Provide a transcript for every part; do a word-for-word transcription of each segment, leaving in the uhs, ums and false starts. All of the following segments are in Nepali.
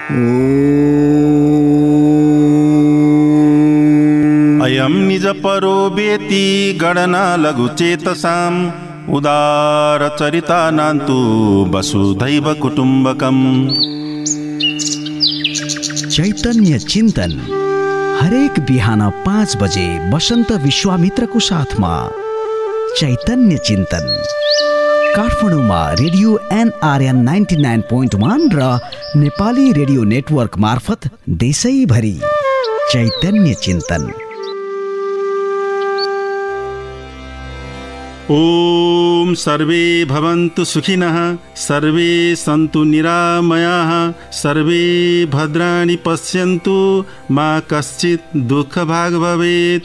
अयं निज परो वेति गणना लघुचेतसाम् उदार चरितानान्तु वसुधैव कुटुम्बकम्। चैतन्य चिन्तन हरेक बिहान पाँच बजे वसन्त विश्वामित्रको साथमा। चैतन्य चिन्तन काठमाडौँमा radio NRN ninety nine point one र नेपाली रेडियो नेटवर्क मार्फत देशैभरि। चैतन्य चिन्तन। ओम सर्वे भवन्तु सुखिनः, सर्वे सन्तु निरामयाः, सर्वे भद्राणि पश्यन्तु, मा कश्चित् दुःखभाग् भवेत्।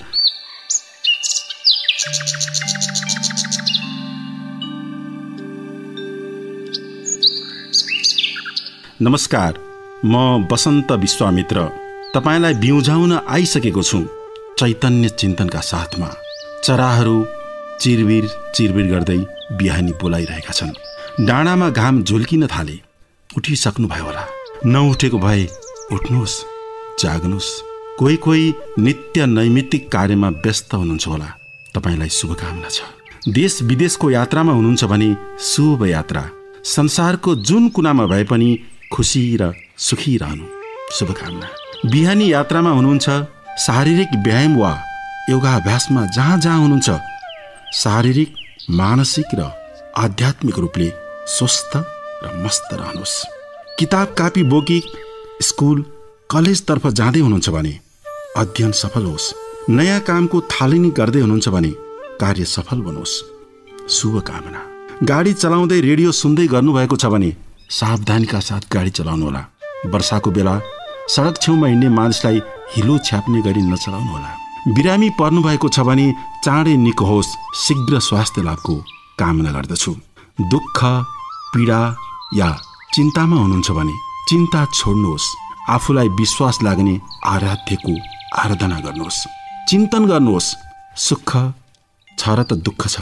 नमस्कार, म बसन्त विश्वामित्र तपाईलाई बिउझाउन आइसकेको छु चैतन्य चिन्तनका साथमा। चराहरू चिरबिर चिरबिर गर्दै बिहानी बोलाइरहेका छन्। डाँडामा घाम झुल्किन थाले। उठिसक्नु भयो होला? नउठेको भए उठ्नुहोस्, जाग्नुहोस्। कोही कोही नित्य नैमित्तिक कार्यमा व्यस्त हुनुहुन्छ होला। तपाईलाई शुभकामना छ। देश विदेशको यात्रामा हुनुहुन्छ भने शुभ यात्रा। संसारको जुन कुनामा भए पनि खुसी र सुखी रहनु शुभकामना। बिहानी यात्रामा हुनुहुन्छ, शारीरिक व्यायाम वा योगाभ्यासमा जहाँ जहाँ हुनुहुन्छ, शारीरिक मानसिक र आध्यात्मिक रूपले स्वस्थ र मस्त रहनुहोस्। किताब कापी बोकी स्कुल कलेजतर्फ जाँदै हुनुहुन्छ भने अध्ययन सफल होस्। नयाँ कामको थालनी गर्दै हुनुहुन्छ भने कार्य सफल बनोस् शुभकामना। गाडी चलाउँदै रेडियो सुन्दै गर्नुभएको छ भने सावधानीका साथ गाडी चलाउनुहोला। वर्षाको बेला सडक छेउमा हिँड्ने मानिसलाई हिलो छ्याप्ने गरी नचलाउनुहोला। बिरामी पर्नु भएको छ भने चाँडै निको होस्, शीघ्र स्वास्थ्य लाभको कामना गर्दछु। दुःख पीडा या चिन्तामा हुनुहुन्छ भने चिन्ता छोड्नुहोस्। आफूलाई विश्वास लाग्ने आराध्यको आराधना गर्नुहोस्। चिन्तन गर्नुहोस्, सुख छ र त दुःख छ।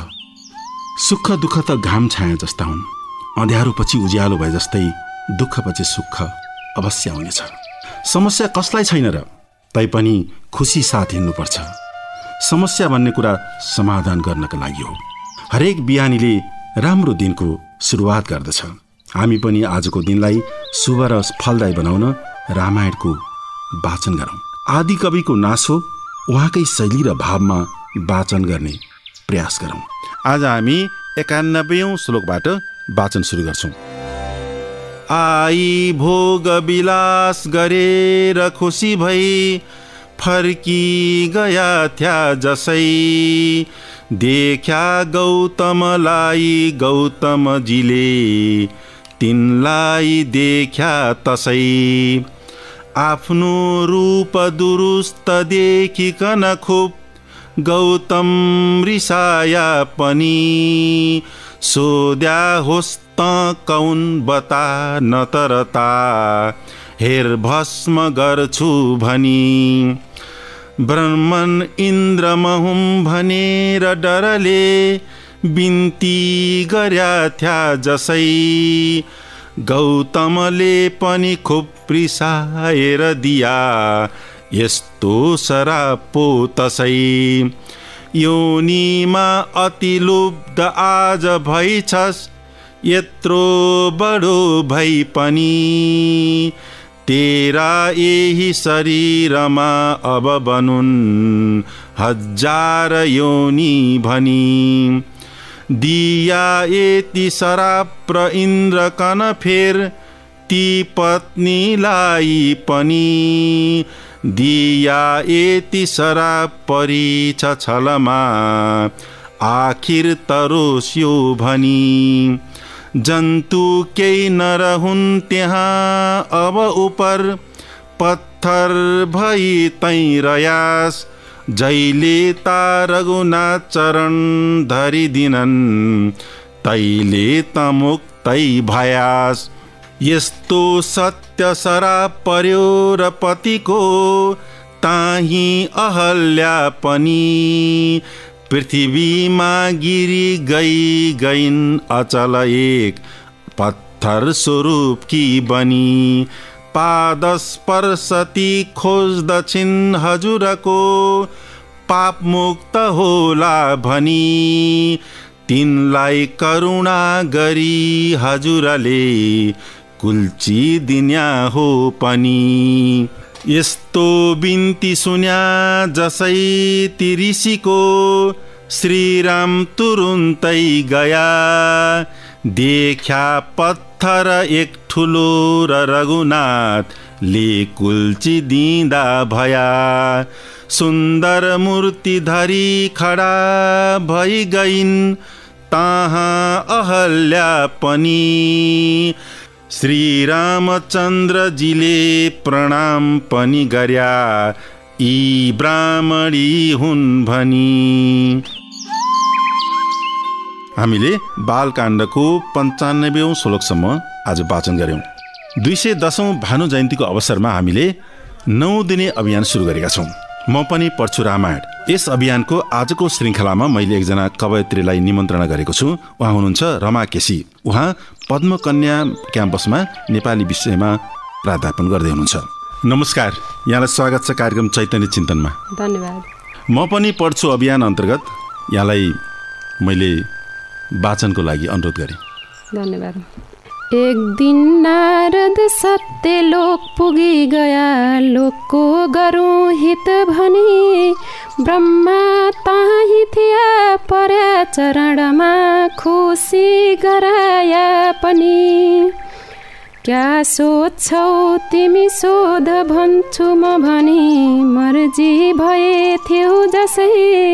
सुख दुःख त घाम छाया जस्ता हुन्। अँध्यारो पछि उज्यालो भए जस्तै दुःख पछि सुख अवश्य आउनेछ। समस्या कसलाई छैन र? तैपनि खुसी साथ हिँड्नुपर्छ। समस्या भन्ने कुरा समाधान गर्नका लागि हो। हरेक बिहानीले राम्रो दिनको सुरुवात गर्दछ। हामी पनि आजको दिनलाई शुभ र फलदायी बनाउन रामायणको वाचन गरौँ। आदि कविको नासो उहाँकै शैली र भावमा वाचन गर्ने प्रयास गरौँ। आज हामी एकानब्बेऔं श्लोकबाट वाचन सुरु गर्छौं। आई भोग विलास गरेर खुसी भई फर्की गया थ्या जसै, देख्या गौतमलाई गौतमजीले तिनलाई देख्या तसै। आफ्नो रूप दुरुस्त देखिकन खुब गौतम रिसाया पनि, सोध्या होस् त कौन बता न तरता हेर भस्म गर्छु भनी। ब्रह्मन इन्द्र महुम भनेर डरले बिन्ती गर्या थ्या जसै, गौतमले पनि खुब रिसाएर दिया यस्तो शराप पो तसै। योनिमा अति लुब्ध आज भइछस्, यत्रो बडो भई पनि, तेरा यही शरीरमा अब बनुन् हजार योनि भनी। दिया यति शराप र इन्द्र कन फेर ती पत्नीलाई पनि, दिया यति शराप परिछ छलमा आखिर तरोस्यो भनी। जन्तु केही नरहुन् त्यहाँ अब उपर, पत्थर भई तै रयास, जैले ता रघुनाथ चरण धरिदिनन्, तैले त मुक्तै भयास। यस्तो सत्य शराप पर्यो र पतिको, ताही अहल्या पनि, पृथ्वीमा गिरी गई गइन् अचल एक, पत्थर स्वरूप की बनी। पादस्पर्शती खोज्दछिन् हजुरको पाप मुक्त होला भनी तिनलाई करुणा गरी हजुरले कुल्ची दिन्या हो पनि। यस्तो बिन्ती सुन्या जसै ती ऋषिको श्रीराम तुरुन्तै गया देख्या पत्थर एक ठुलो र रघुनाथले कुल्ची दिँदा भया सुन्दर मूर्ति धरी खडा भई गइन् तहाँ अहल्या पनि। श्री रामचन्द्रजीले प्रणाम पनि गर्या यी ब्राह्मणी हुन् भनी। हामीले बालकाण्डको पन्चानब्बेौं श्लोकसम्म आज वाचन गऱ्यौँ। दुई सय दसौँ भानु जयन्तीको अवसरमा हामीले नौ दिने अभियान सुरु गरेका छौँ। म पनि पढ्छु रामायण। यस अभियानको आजको श्रृङ्खलामा मैले एकजना कवयत्रीलाई निमन्त्रणा गरेको छु। उहाँ हुनुहुन्छ रमा केसी। उहाँ पद्मकन्या क्याम्पसमा नेपाली विषयमा प्राध्यापन गर्दै हुनुहुन्छ। नमस्कार, यहाँलाई स्वागत छ कार्यक्रम चैतन्य चिन्तनमा। धन्यवाद। म पनि पढ्छु अभियान अन्तर्गत यहाँलाई मैले वाचनको लागि अनुरोध गरेँ। धन्यवाद। एक दिन नारद सत्य लोक पुगी गया लोकको गरौँ हित भनी ब्रह्मा ताही थिया पर्या चरणमा खुसी गराया पनि। क्या सोध्छौ तिमी सोध भन्छु म भनी मर्जी भए थियौ जसै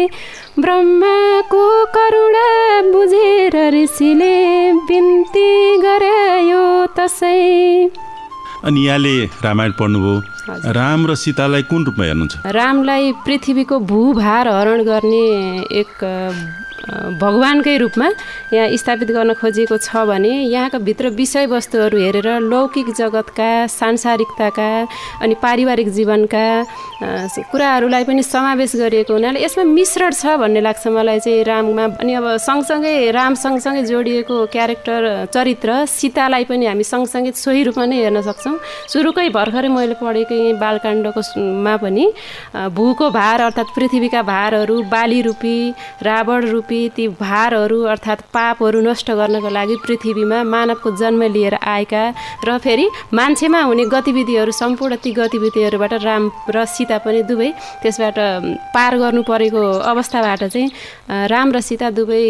ब्रह्माको करुणा बुझेर ऋषिले बिन्ती गरायो तसै। अनि यहाँले रामायण पढ्नुभयो, राम र सीतालाई कुन रूपमा हेर्नुहुन्छ? रामलाई पृथ्वीको भूभार हरण गर्ने एक भगवानकै रूपमा यहाँ स्थापित गर्न खोजिएको छ भने यहाँका भित्र विषयवस्तुहरू हेरेर लौकिक जगतका सांसारिकताका अनि पारिवारिक जीवनका कुराहरूलाई पनि समावेश गरिएको हुनाले यसमा मिश्रण छ भन्ने लाग्छ मलाई चाहिँ राममा। अनि अब सँगसँगै राम सँगसँगै जोडिएको क्यारेक्टर चरित्र सीतालाई पनि हामी सँगसँगै सोही रूपमा नै हेर्न सक्छौँ। सुरुकै भर्खरै मैले पढेकै बालकाण्डको मा पनि भूको भार अर्थात् पृथ्वीका भारहरू बाली रूपी रावण रूपी ती भारहरू अर्थात् पापहरू नष्ट गर्नको लागि पृथ्वीमा मानवको जन्म लिएर आएका र फेरि मान्छेमा हुने गतिविधिहरू सम्पूर्ण ती गतिविधिहरूबाट राम र सीता पनि दुवै त्यसबाट पार गर्नु परेको अवस्थाबाट चाहिँ राम र सीता दुवै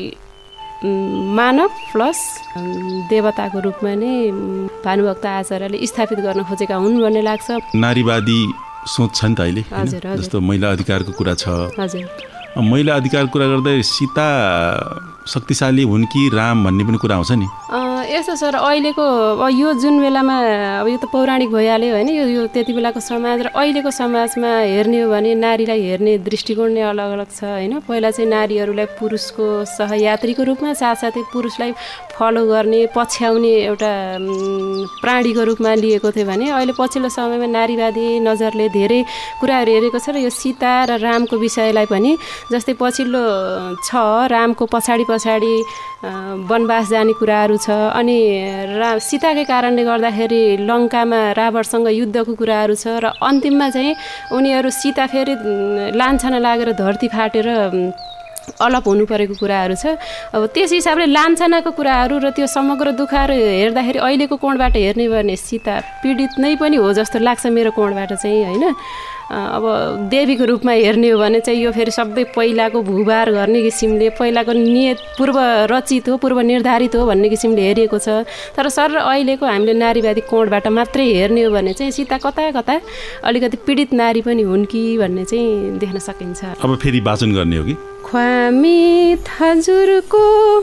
मानव प्लस देवताको रूपमा नै भानुभक्त आचार्यले स्थापित गर्न खोजेका हुन् भन्ने लाग्छ। नारीवादी सोच छ नि त अहिले, जस्तो महिला अधिकारको कुरा छ। हजुर, महिला अधिकार कुरा गर्दा सीता शक्तिशाली हुन् कि राम भन्ने पनि कुरा आउँछ नि। यस्तो सर अहिलेको यो जुन बेलामा अब यो त पौराणिक भइहाल्यो होइन, यो यो त्यति बेलाको समाज र अहिलेको समाजमा हेर्ने हो भने नारीलाई हेर्ने दृष्टिकोण नै अलग अलग छ होइन। पहिला चाहिँ नारीहरूलाई पुरुषको सहयात्रीको रूपमा साथसाथै पुरुषलाई फलो गर्ने पछ्याउने एउटा प्राणीको रूपमा लिएको थियो भने अहिले पछिल्लो समयमा नारीवादी नजरले धेरै कुराहरू हेरेको छ र यो सीता र रामको विषयलाई पनि जस्तै पछिल्लो छ रामको पछाडि पछाडि वनवास जाने कुराहरू छ अनि रा सीताकै कारणले गर्दाखेरि लङ्कामा रावणसँग युद्धको कुराहरू छ र अन्तिममा चाहिँ उनीहरू सीता फेरि लान्छना लागेर धरती फाटेर अलप हुनु परेको कुराहरू छ। अब त्यस हिसाबले लान्छनाको कुराहरू र त्यो समग्र दुःखहरू हेर्दाखेरि अहिलेको कोणबाट हेर्ने भने सीता पीडित नै पनि हो जस्तो लाग्छ मेरो कोणबाट चाहिँ होइन। अब देवीको रूपमा हेर्ने हो भने चाहिँ यो फेरि सबै पहिलाको भूभार गर्ने किसिमले पहिलाको नियत पूर्व रचित हो पूर्व निर्धारित हो भन्ने किसिमले हेरिएको छ। तर सर अहिलेको हामीले नारीवादी कोणबाट मात्रै हेर्ने हो भने चाहिँ सीता कता कता अलिकति पीडित नारी पनि हुन् कि भन्ने चाहिँ देख्न सकिन्छ। अब फेरि वाचन गर्ने हो कि ख्वामी हजुरको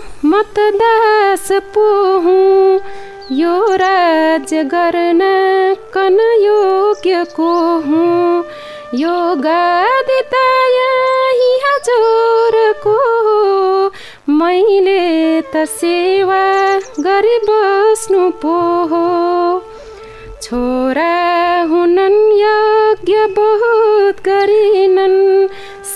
मतदास पो हुँ यो राज्य गर्न कन योग्य को हुँ यो गादी त यही हजुरको मैले त सेवा गरी बस्नु पो हो छोरा हुनन् यज्ञ बहुत गरिनन्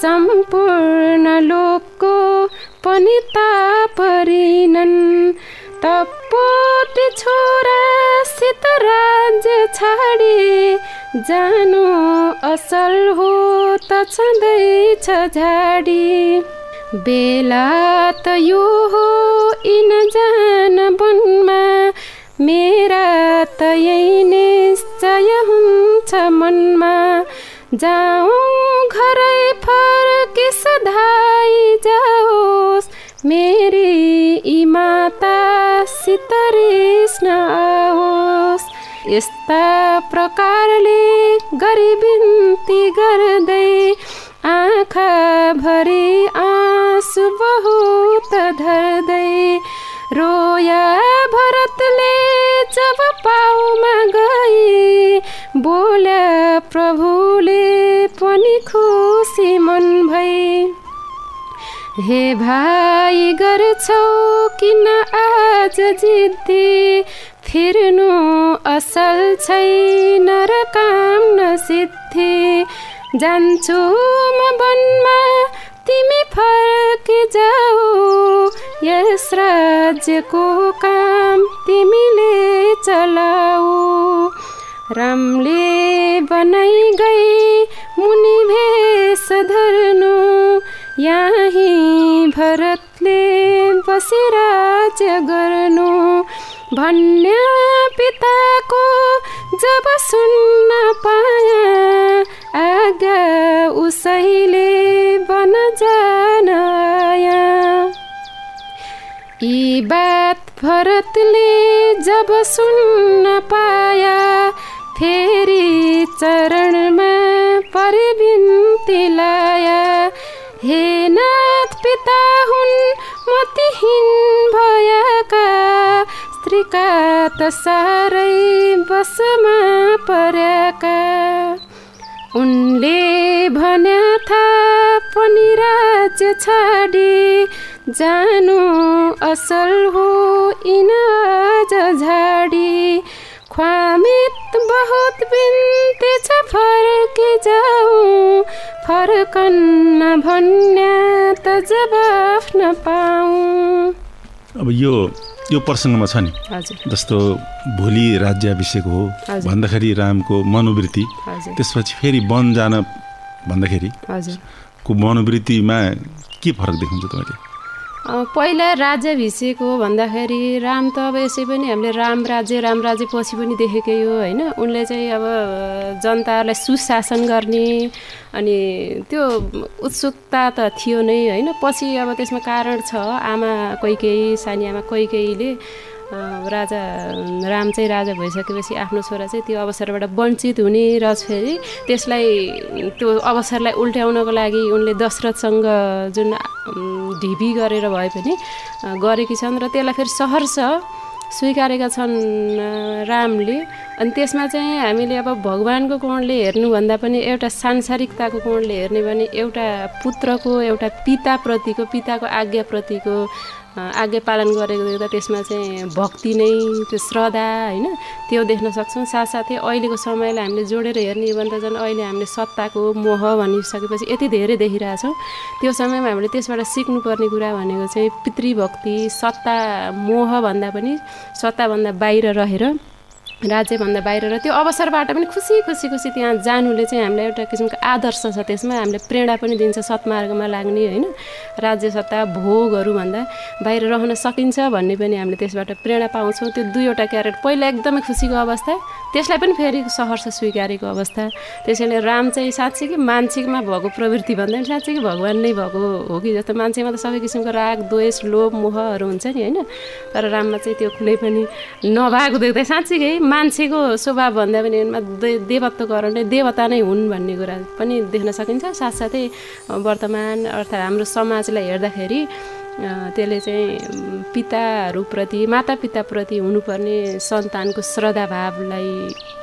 सम्पूर्ण लोकको पनि तापरिनन् तपोटी छोरासित राज्य छाडी जानु असल हो त छँदैछ झाडी बेला त यो हो इन जान वनमा मेरा त यही निश्चय हुन्छ मनमा जाऊँ घरै फर्की सधाई जाओस् मेरी यी मातासित रिस नआओस् यस्ता प्रकारले गरी बिन्ती गर्दै आँखा भरी आँसु बहुत धर्दै रोया भरतले जब पाउमा गई बोल्या प्रभुले पनि खुसी मन भई हे भाइ गर्छौ किन आज जिद्दी फिर्नु असल छैन र काम नसिद्धि जान्छु म वनमा तिमी फर्की जाऊ यस राज्यको काम तिमीले चलाऊ रामले बनाई गई मुनि भेष धर्नु यही भरतले बसी राज्य गर्नु भन्ने पिताको जब सुन्न पाया आज्ञा उसैले बन जान आया यी बात भरतले जब सुन्न पाया फेरि चरणमा परि बिन्ती लाया हे नाथ पिता हुन् मतिहीन भएका स्त्रीका त साह्रै बसमा पर्याका उनले भन्या थाहा पनि राज्य छाडी जानु असल हो इन आज झाडी ख्वामित बहुत बिन्ती छ फर्की जाऊ फर्कन्न भन्या त जवाफ नपाऊ। अब यो यो प्रसङ्गमा छ नि हजुर जस्तो भोलि राज्याभिषेक हो भन्दाखेरि रामको मनोवृत्ति त्यसपछि फेरि वन जान भन्दाखेरि हजुरको मनोवृत्तिमा के फरक देख्नुहुन्छ तपाईँले? पहिला राज्याभिषेक हो भन्दाखेरि राम त अब यसै पनि हामीले राम राज्य राम राज्य पछि पनि देखेकै हो होइन। उनले चाहिँ अब जनताहरूलाई सुशासन गर्ने अनि त्यो उत्सुकता त थियो नै होइन। पछि अब त्यसमा कारण छ आमा कैकेयी सानी आमा कैकेयीले राजा राम चाहिँ राजा भइसकेपछि आफ्नो छोरा चाहिँ त्यो अवसरबाट वञ्चित हुने र फेरि त्यसलाई त्यो अवसरलाई उल्ट्याउनको लागि उनले दशरथसँग जुन ढिबी गरेर भए पनि गरेकी छन् र त्यसलाई फेरि सहर्ष स्वीकारेका छन् रामले। अनि त्यसमा चाहिँ हामीले अब भगवानको कोणले हेर्नुभन्दा पनि एउटा सांसारिकताको कोणले हेर्ने भने एउटा पुत्रको एउटा पिताप्रतिको पिताको आज्ञाप्रतिको आज्ञा पालन गरेको देख्दा त्यसमा चाहिँ भक्ति नै त्यो श्रद्धा होइन त्यो देख्न सक्छौँ। साथसाथै अहिलेको समयलाई हामीले जोडेर हेर्ने भने त झन् अहिले हामीले सत्ताको मोह भनिसकेपछि यति धेरै देखिरहेछौँ। त्यो समयमा हामीले त्यसबाट सिक्नुपर्ने कुरा भनेको चाहिँ पितृभक्ति सत्ता मोह भन्दा पनि सत्ताभन्दा बाहिर रहेर राज्यभन्दा बाहिर र त्यो अवसरबाट पनि खुसी खुसी खुसी त्यहाँ जानुले चाहिँ हामीलाई एउटा किसिमको आदर्श छ। त्यसमा हामीले प्रेरणा पनि दिन्छ सत्मार्गमा लाग्ने होइन। राज्य सत्ता भोगहरूभन्दा बाहिर रहन सकिन्छ भन्ने पनि हामीले त्यसबाट प्रेरणा पाउँछौँ। त्यो दुईवटा क्यारेक्टर पहिला एकदमै खुसीको अवस्था त्यसलाई पनि फेरि सहर्ष स्वीकारेको अवस्था। त्यसैले राम चाहिँ साँच्चै कि मान्छेमा भएको प्रवृत्ति भन्दा पनि साँच्चै कि भगवान नै भएको हो कि जस्तो। मान्छेमा त सबै किसिमको राग द्वेष लोभ मोहहरू हुन्छ नि होइन। तर राममा चाहिँ त्यो कुनै पनि नभएको देख्दा साँच्चै मान्छेको स्वभाव भन्दा पनि उनमा देवत्व गर्ने देवता नै हुन् भन्ने कुरा पनि देख्न सकिन्छ। साथसाथै वर्तमान अर्थात् हाम्रो समाजलाई हेर्दाखेरि त्यसले चाहिँ पिताहरूप्रति मातापिताप्रति हुनुपर्ने सन्तानको श्रद्धाभावलाई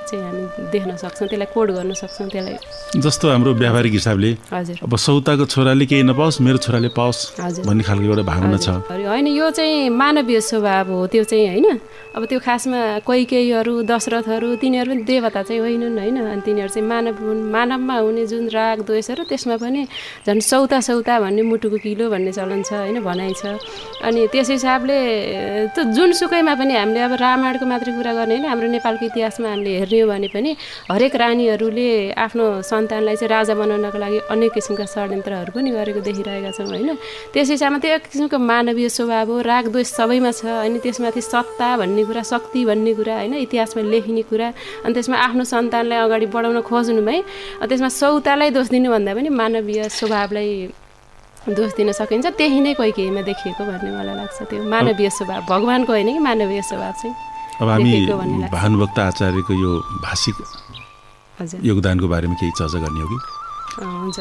चाहिँ हामी देख्न सक्छौँ, त्यसलाई कोड गर्न सक्छौँ। त्यसलाई जस्तो हाम्रो व्यावहारिक हिसाबले हजुर अब सौताको छोराले केही नपाओस् मेरो छोराले पाओस् भन्ने खालको एउटा भावना छ होइन। यो चाहिँ मानवीय स्वभाव हो त्यो चाहिँ होइन। अब त्यो खासमा कोही केहीहरू दशरथहरू तिनीहरू पनि देवता चाहिँ होइनन् होइन। अनि तिनीहरू चाहिँ मानव हुन्। मानवमा हुने जुन राग द्वेष र त्यसमा पनि झन् सौता सौता भन्ने मुटुको किलो भन्ने चलन छ होइन, भनाइ छ। अनि त्यस हिसाबले त जुनसुकैमा पनि हामीले अब रामायणको मात्रै कुरा गर्ने होइन, हाम्रो नेपालको इतिहासमा हामीले हेर्ने हो भने पनि हरेक रानीहरूले आफ्नो सन्तानलाई चाहिँ राजा बनाउनको लागि अनेक किसिमका षड्यन्त्रहरू पनि गरेको देखिरहेका छौँ होइन। त्यस हिसाबमा त्यो एक किसिमको मानवीय स्वभाव हो। राग द्वेष सबैमा छ। अनि त्यसमाथि सत्ता भन्ने कुरा, शक्ति भन्ने कुरा होइन, इतिहासमा लेखिने कुरा। अनि त्यसमा आफ्नो सन्तानलाई अगाडि बढाउन खोज्नुमै त्यसमा सौतालाई दोष दिनुभन्दा पनि मानवीय स्वभावलाई दोष दिन सकिन्छ। त्यही नै कोही केहीमा देखिएको भन्ने मलाई लाग्छ। त्यो मानवीय स्वभाव भगवानको होइन कि मानवीय स्वभाव चाहिँ। अब हामी भानुभक्त आचार्यको यो भाषिक योगदानको बारेमा केही चर्चा गर्ने हो कि? हुन्छ।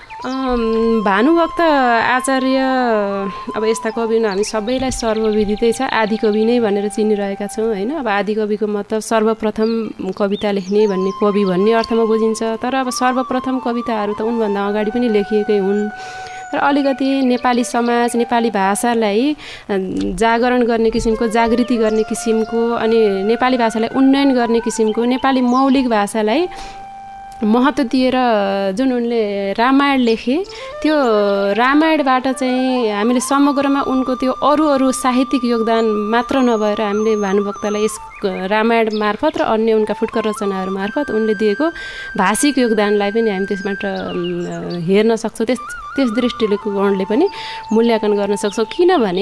भानुभक्त आचार्य अब यस्ता कवि हामी सबैलाई सर्वविदितै छ, आदि कवि नै भनेर चिनिरहेका छौँ होइन। अब आदि कविको मतलब सर्वप्रथम कविता लेख्ने भन्ने कवि भन्ने अर्थमा बुझिन्छ। तर अब सर्वप्रथम कविताहरू त उनभन्दा अगाडि पनि लेखिएकै हुन्। र अलिकति नेपाली समाज नेपाली भाषालाई जागरण गर्ने किसिमको, जागृति गर्ने किसिमको, अनि नेपाली भाषालाई उन्नयन गर्ने किसिमको, नेपाली मौलिक भाषालाई महत्त्व दिएर जुन उनले रामायण लेखे, त्यो रामायणबाट चाहिँ हामीले समग्रमा उनको त्यो अरू अरू साहित्यिक योगदान मात्र नभएर हामीले भानुभक्तलाई यस रामायण मार्फत र अन्य उनका फुटकर रचनाहरू मार्फत उनले दिएको भाषिक योगदानलाई पनि हामी त्यसबाट हेर्न सक्छौँ। त्यस त्यस दृष्टिकोणले पनि मूल्याङ्कन गर्न सक्छौँ। किनभने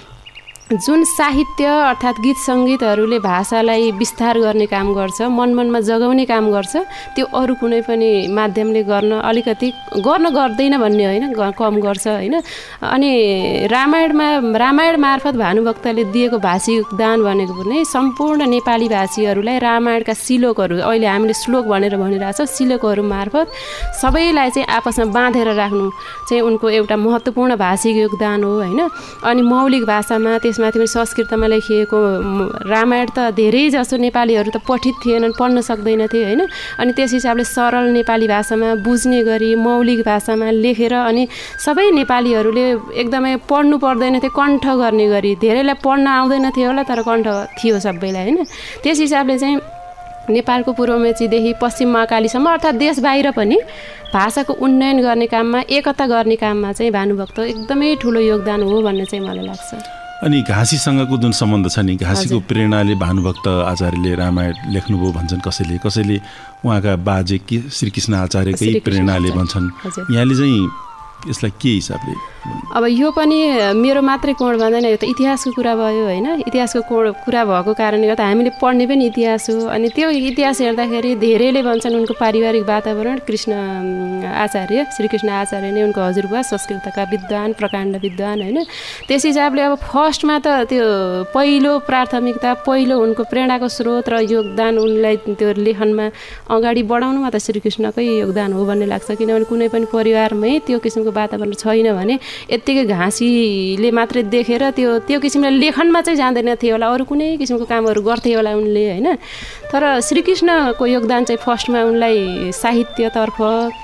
जुन साहित्य अर्थात् गीत सङ्गीतहरूले भाषालाई विस्तार गर्ने काम गर्छ, मन मनमा जगाउने काम गर्छ, त्यो अरू कुनै पनि माध्यमले गर्न अलिकति गर्न गर्दैन भन्ने होइन, कम गर्छ होइन। अनि रामायणमा रामायण मार्फत भानुभक्तले दिएको भाषिक योगदान भनेको पनि सम्पूर्ण नेपाली भाषीहरूलाई रामायणका श्लोकहरू, अहिले हामीले श्लोक भनेर भनिरहेको छौँ, श्लोकहरू मार्फत सबैलाई चाहिँ आपसमा बाँधेर राख्नु चाहिँ उनको एउटा महत्त्वपूर्ण भाषिक योगदान हो होइन। अनि मौलिक भाषामा त्यसमाथि पनि संस्कृतमा लेखिएको रामायण त धेरै जसो नेपालीहरू त पठित थिएनन्, पढ्न सक्दैनथे होइन। अनि त्यस हिसाबले सरल नेपाली भाषामा बुझ्ने गरी मौलिक भाषामा लेखेर अनि सबै नेपालीहरूले एकदमै पढ्नु पर्दैन थियो, कण्ठ गर्ने गरी, धेरैलाई पढ्न आउँदैन थियो होला तर कण्ठ थियो सबैलाई होइन। त्यस हिसाबले चाहिँ नेपालको पूर्व मेचीदेखि पश्चिम महाकालीसम्म अर्थात् देश बाहिर पनि भाषाको उन्नयन गर्ने काममा, एकता गर्ने काममा चाहिँ भानुभक्त एकदमै ठुलो योगदान हो भन्ने चाहिँ मलाई लाग्छ। अनि घाँसीसँगको जुन सम्बन्ध छ नि, घाँसीको प्रेरणाले भानुभक्त आचार्यले रामायण लेख्नुभयो भन्छन् कसैले, कसैले उहाँका बाजे कि श्रीकृष्ण आचार्यकै प्रेरणाले भन्छन्। यहाँले चाहिँ यसलाई के हिसाबले? अब यो पनि मेरो मात्रै कोण भन्दैन, यो त इतिहासको कुरा भयो होइन। इतिहासको कोण कुरा भएको कारणले गर्दा हामीले पढ्ने पनि इतिहास हो। अनि त्यो इतिहास हेर्दाखेरि धेरैले भन्छन् उनको पारिवारिक वातावरण, कृष्ण आचार्य श्रीकृष्ण आचार्य नै उनको हजुरबुवा संस्कृतका विद्वान, प्रकाण्ड विद्वान होइन। त्यस हिसाबले अब फर्स्टमा त त्यो पहिलो प्राथमिकता, पहिलो उनको प्रेरणाको स्रोत र योगदान उनलाई त्यो लेखनमा अगाडि बढाउनुमा त श्रीकृष्णकै योगदान हो भन्ने लाग्छ। किनभने कुनै पनि परिवारमै त्यो किसिमको वातावरण छैन भने यत्तिकै घाँसीले मात्रै देखेर त्यो त्यो किसिमले लेखनमा चाहिँ जाँदैन थियो होला, अरू कुनै किसिमको कामहरू गर्थे होला उनले होइन। तर श्रीकृष्णको योगदान चाहिँ फर्स्टमा उनलाई साहित्यतर्फ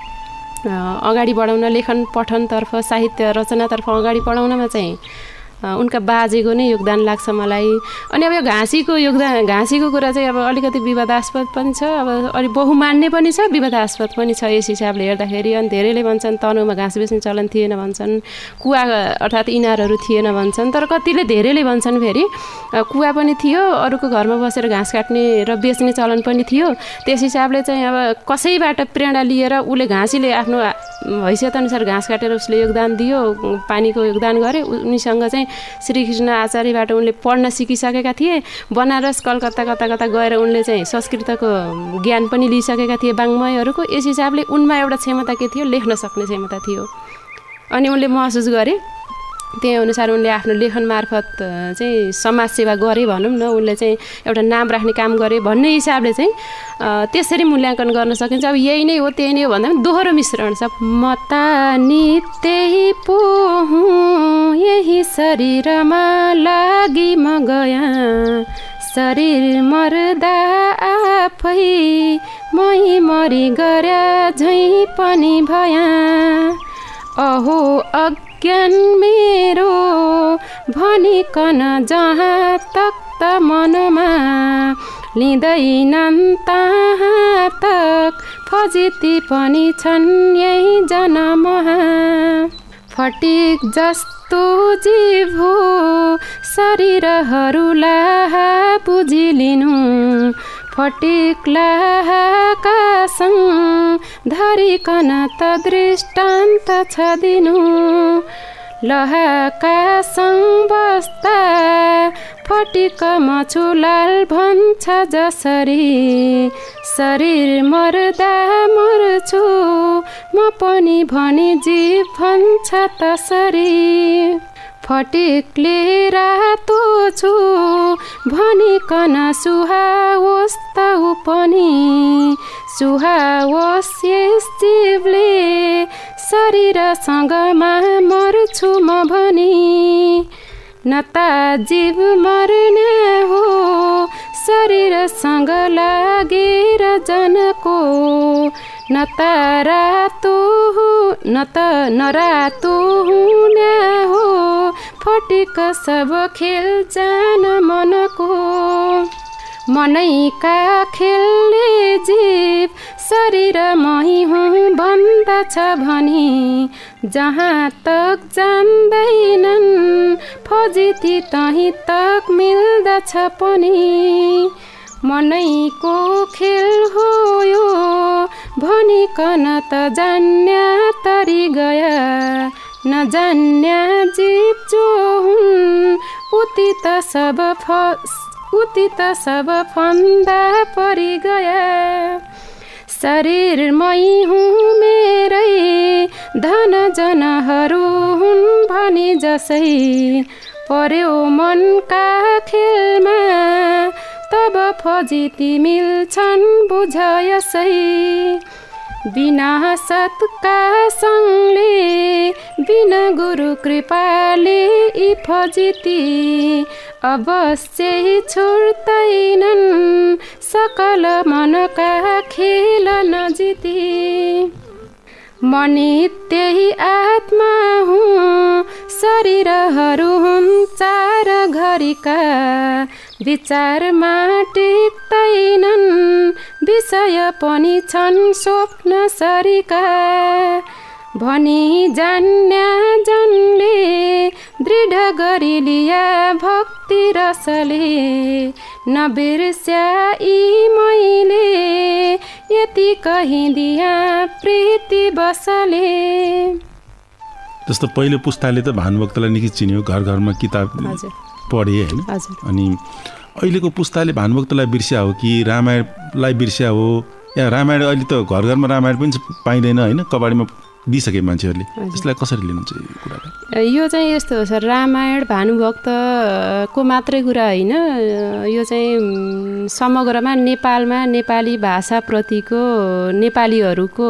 अगाडि बढाउन, लेखन पठनतर्फ, साहित्य रचनातर्फ अगाडि बढाउनमा चाहिँ उनका बाजेको नै योगदान लाग्छ मलाई। अनि अब यो घाँसीको योगदान, घाँसीको कुरा चाहिँ अब अलिकति विवादास्पद पनि छ, अब अलि बहुमान्य पनि छ, विवादास्पद पनि छ यस हिसाबले हेर्दाखेरि। अनि धेरैले भन्छन् तनहुमा घाँस बेच्ने चलन थिएन भन्छन्, कुवा अर्थात् इनारहरू थिएन भन्छन्। तर कतिले धेरैले भन्छन् फेरि कुवा पनि थियो, अरूको घरमा बसेर घाँस काट्ने र बेच्ने चलन पनि थियो। त्यस हिसाबले चाहिँ अब कसैबाट प्रेरणा लिएर उसले घाँसीले आफ्नो हैसियतअनुसार घाँस काटेर उसले योगदान दियो, पानीको योगदान गरे। उनीसँग चाहिँ श्रीकृष्ण आचार्यबाट उनले पढ्न सिकिसकेका थिए। बनारस, कलकत्ता कता कता गएर उनले चाहिँ संस्कृतको ज्ञान पनि लिइसकेका थिए वाङ्मयहरूको। यस हिसाबले उनमा एउटा क्षमता के थियो, लेख्न सक्ने क्षमता थियो। अनि उनले महसुस गरे, त्यही अनुसार उनले आफ्नो लेखन मार्फत चाहिँ समाजसेवा गरे भनौँ न, उनले चाहिँ एउटा नाम राख्ने काम गरे भन्ने हिसाबले चाहिँ त्यसरी मूल्याङ्कन गर्न सकिन्छ। अब यही नै हो त्यही नै हो भन्दा पनि दोहोरो मिश्रण छ। म त नि त्यही पो हुँ, यही शरीरमा लागि म गया, शरीर मर्दा आफै मै मरि गरे झैँ पनि भया अहो अज्ञान मेरो भनिकन जहाँ तक मनमा लिँदैनन् तहाँ तक फजिती पनि छन् यही जन्महा फटिक जस्तो जीव हो शरीरहरूलाई बुझिलिनु फटिक्लाका सँग धरिकन त दृष्टान्त छ दिनु लहाका सँग बस्दा फटिक मछुलाल भन्छ जसरी शरीर मर्दा मर्छु म पनि भनी जीव भन्छ तसरी फटिकले रातो छु भनिकन सुहाओस् त ऊ पनि सुहाओस् यस जीवले शरीरसँगमा मर्छु म भनी न त जीव मर्ने हो शरीरसँग लागेर जनको न त रातो न त नरातो हुने हो फटिक सब खेल जान मनको मनैका खेलले जीव शरीर मही हुँ भन्दछ भनी जहाँ तक जान्दैनन् फजिती तहीँ तक मिल्दछ पनि मनैको खेल हो यो भनिकन त जान्या तरी गया नजान्या जीव जो हुन् उति त सब फ उति त सब फन्दा परि गया शरीरमै हुँ मेरै धन जनहरू हुन् भनी जसै पर्यो मनका खेलमा तब फजिती मिल्छन् बुझ यसै बिना सतका सँगले बिना गुरु कृपाले यी फजिती अवश्य छुट्दैनन् सकल मनका खेल नजिती मनी त्यही आत्मा हुँ शरीरहरू हुन् चार घरीका विचारमा टिक्दैनन् विषय पनि छन् स्वप्न सरीका भनी जान्या जनले दृढ गरी लिया भक्ति रसले नबिर्स्या यी मैले यति कहिदिया प्रीति बसले। जस्तो पहिलो पुस्ताले त भानुभक्तलाई निकै चिन्यो, घर घरमा किताब पढे हैन, अनि अहिलेको पुस्ताले भानुभक्तलाई बिर्स्या हो कि रामायणलाई बिर्स्या हो? या रामायण अहिले त घर घरमा रामायण पनि पाइँदैन हैन, कबाडीमा दिइसके मान्छेहरूले, यसलाई कसरी लिनुहुन्छ यो कुरालाई? यो चाहिँ यस्तो हो सर, रामायण भानुभक्तको मात्रै कुरा होइन, यो चाहिँ समग्रमा नेपालमा नेपाली भाषाप्रतिको नेपालीहरूको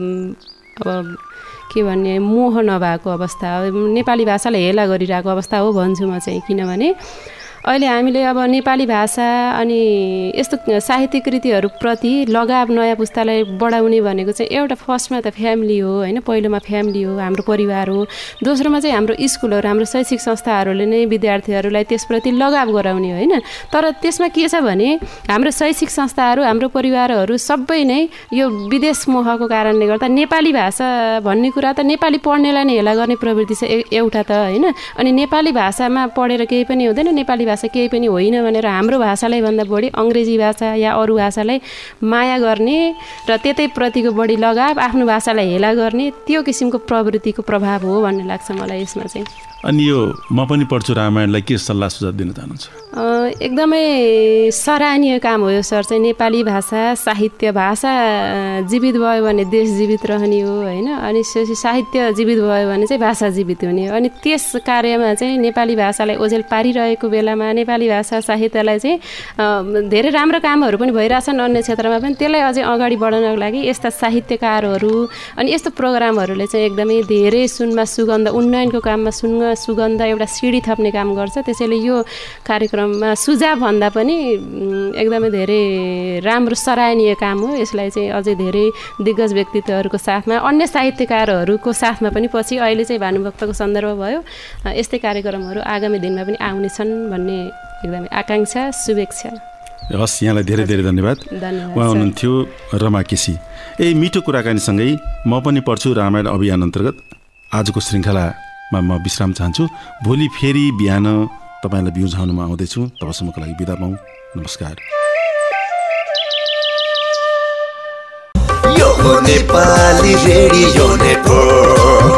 अब के भन्ने मोह नभएको अवस्था हो, नेपाली भाषालाई हेला गरिरहेको अवस्था हो भन्छु म चाहिँ। किनभने अहिले हामीले अब नेपाली भाषा अनि यस्तो साहित्यिक कृतिहरूप्रति लगाव नयाँ पुस्तालाई बढाउने भनेको चाहिँ एउटा फर्स्टमा त फ्यामिली हो होइन, पहिलोमा फ्यामिली हो, हाम्रो परिवार हो। दोस्रोमा चाहिँ हाम्रो स्कुलहरू, हाम्रो शैक्षिक संस्थाहरूले नै विद्यार्थीहरूलाई त्यसप्रति लगाव गराउने होइन। तर त्यसमा के छ भने हाम्रो शैक्षिक संस्थाहरू, हाम्रो परिवारहरू सबै नै यो विदेश मोहको कारणले गर्दा नेपाली भाषा भन्ने कुरा त नेपाली पढ्नेलाई नै हेला गर्ने प्रवृत्ति छ एउटा त होइन। अनि नेपाली भाषामा पढेर केही पनि हुँदैन, नेपाली भाषा केही पनि होइन भनेर हाम्रो भाषालाई भन्दा बढी अङ्ग्रेजी भाषा या अरू भाषालाई माया गर्ने र त्यतै प्रतिको बढी लगाव, आफ्नो भाषालाई हेला गर्ने त्यो किसिमको प्रवृत्तिको प्रभाव हो भन्ने लाग्छ मलाई यसमा चाहिँ। अनि यो म पनि पढ्छु रामायणलाई के सल्लाह सुझाव दिन चाहनुहुन्छ? एकदमै सराहनीय काम हो यो सर चाहिँ। नेपाली भाषा साहित्य, भाषा जीवित भयो भने देश जीवित रहने हो होइन, अनि साहित्य जीवित भयो भने चाहिँ भाषा जीवित हुने हो। अनि त्यस कार्यमा चाहिँ नेपाली भाषालाई ओझेल पारिरहेको बेलामा क्षेत्रमा नेपाली भाषा साहित्यलाई चाहिँ धेरै राम्रो कामहरू पनि भइरहेछन् अन्य क्षेत्रमा पनि, त्यसलाई अझै अगाडि बढाउनको लागि यस्ता साहित्यकारहरू अनि यस्तो प्रोग्रामहरूले चाहिँ एकदमै धेरै सुनमा सुगन्ध, उन्नयनको काममा सुनमा सुगन्ध एउटा सिडी थप्ने काम गर्छ। त्यसैले यो कार्यक्रममा सुझाव भन्दा पनि एकदमै धेरै राम्रो सराहनीय काम हो। यसलाई चाहिँ अझै धेरै दिग्गज व्यक्तित्वहरूको साथमा, अन्य साहित्यकारहरूको साथमा पनि पछि अहिले चाहिँ भानुभक्तको सन्दर्भ भयो, यस्तै कार्यक्रमहरू आगामी दिनमा पनि आउनेछन् भन्ने एकदमै आकाङ्क्षा, शुभेच्छा। हस्, यहाँलाई धेरै धेरै धन्यवाद। उहाँ हुनुहुन्थ्यो रमा केसी। ए मिठो कुराकानीसँगै म पनि पढ्छु रामायण अभियान अन्तर्गत आजको श्रृङ्खलामा म विश्राम चाहन्छु। भोलि फेरि बिहान तपाईँलाई बिउझाउनुमा आउँदैछु। तबसम्मको लागि बिदा पाऊँ। नमस्कार। यो नेपाली रेडियो नेटवर्क।